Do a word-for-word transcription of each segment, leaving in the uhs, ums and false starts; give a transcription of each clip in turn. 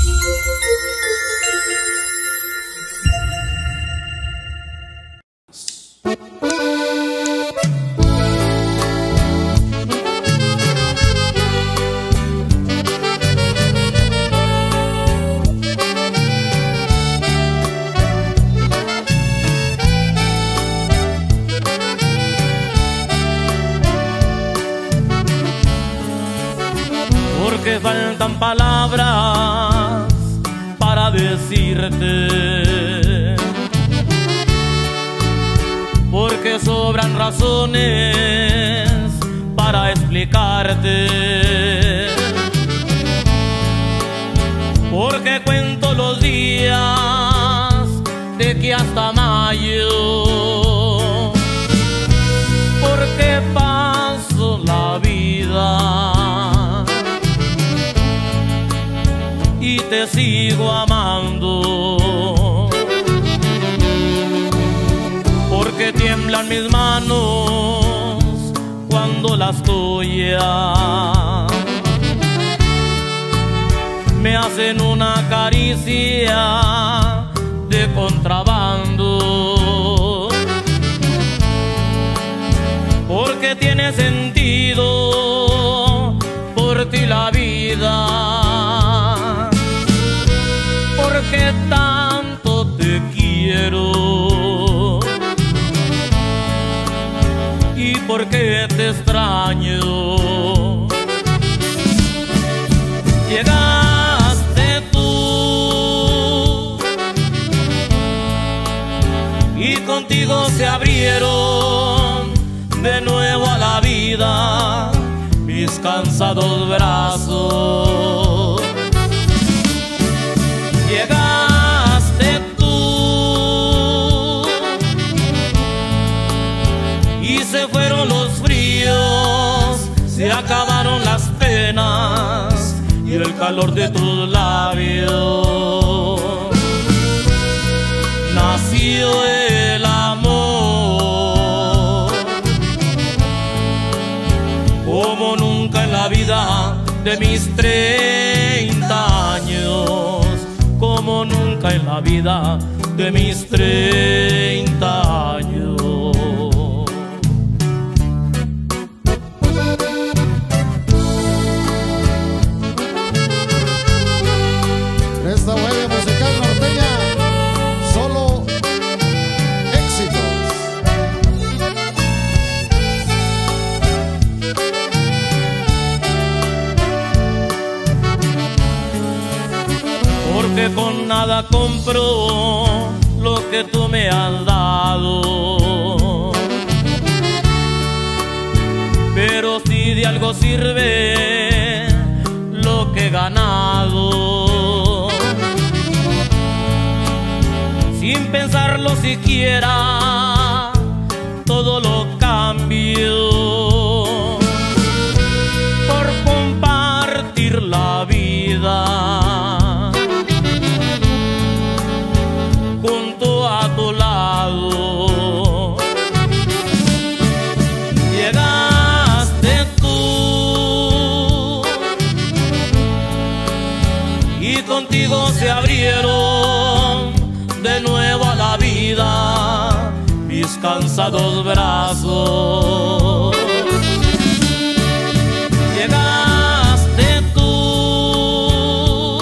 Porque faltan palabras para decirte, porque sobran razones para explicarte, porque cuento los días de que hasta mayo, porque paso la vida y te sigo amando, porque tiemblan mis manos cuando las tuyas me hacen una caricia de contrabando, porque tiene sentido por ti la vida, porque tanto te quiero y porque te extraño. Llegaste tú y contigo se abrieron de nuevo a la vida mis cansados brazos. Llegaste tú y se fueron los fríos, se acabaron las penas y el calor de tus labios. Nació el amor como nunca en la vida de mis treinta años, como nunca en la vida de mis treinta años. Esta huella musical norteña, solo éxitos. Porque con nada compro lo que tú me has dado, pero si de algo sirve lo que he ganado, sin pensarlo siquiera todo lo cambio por compartir la vida junto a tu lado. Llegaste tú y contigo se abrieron de nuevo a la vida mis cansados brazos. Llegaste tú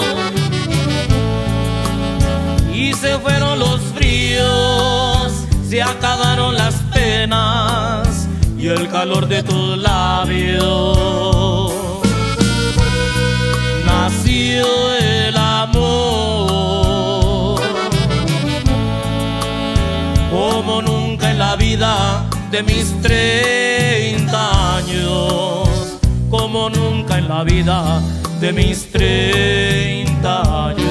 y se fueron los fríos, se acabaron las penas y el calor de tus labios. Nació el amor como nunca en la vida de mis treinta años, como nunca en la vida de mis treinta años.